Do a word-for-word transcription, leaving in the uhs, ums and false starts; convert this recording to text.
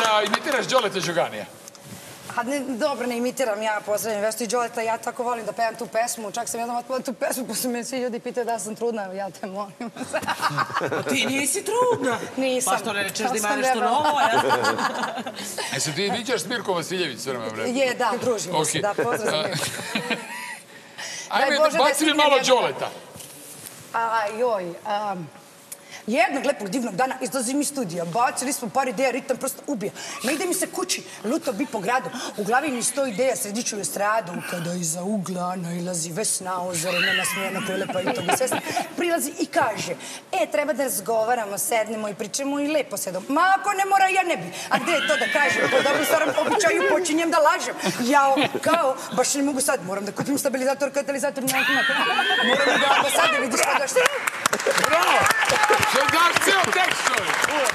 da imitiraš Đoleta Đoganija? A ne, dobro, ne imitiram ja poslednje vešto i Đoleta, ja tako volim da pevam tu pesmu, čak sam jednom otpala tu pesmu, pa su me svi ljudi pitaju da sam trudna, ja te molim. Ti nisi trudna. Nisam. Pa što ne rečeš da ima nešto novo, ja? E se ti viđaš s Mirko Vasiljević sve vreme vreme? Je, da, družimo se, da, pozdrav za Mirko. Ajme, baci mi malo Đoleta. A, joj, jednog lepog divnog dana izlazim iz studija, bacili smo par ideja, ritam prosto ubija. Ne ide mi se kući, luto bi po gradu. U glavi mi sto ideja, srediću estradu. Kada iza ugla nailazi Vesna Ozorina, nasmijena, prelepa i to mi svesna. Prilazi i kaže, e, treba da razgovaramo, sednemo i pričamo i lepo sedom. Ma, ako ne mora, ja ne bi. A gde je to da kažem? Po dobrom starom običaju počinjem da lažem. Jao, kao, baš ne mogu sad, moram da kupim stabilizator, katalizator, moram da ambasade, vidiš kada šta. Bravo! Što je da ceo tekst, čovjek?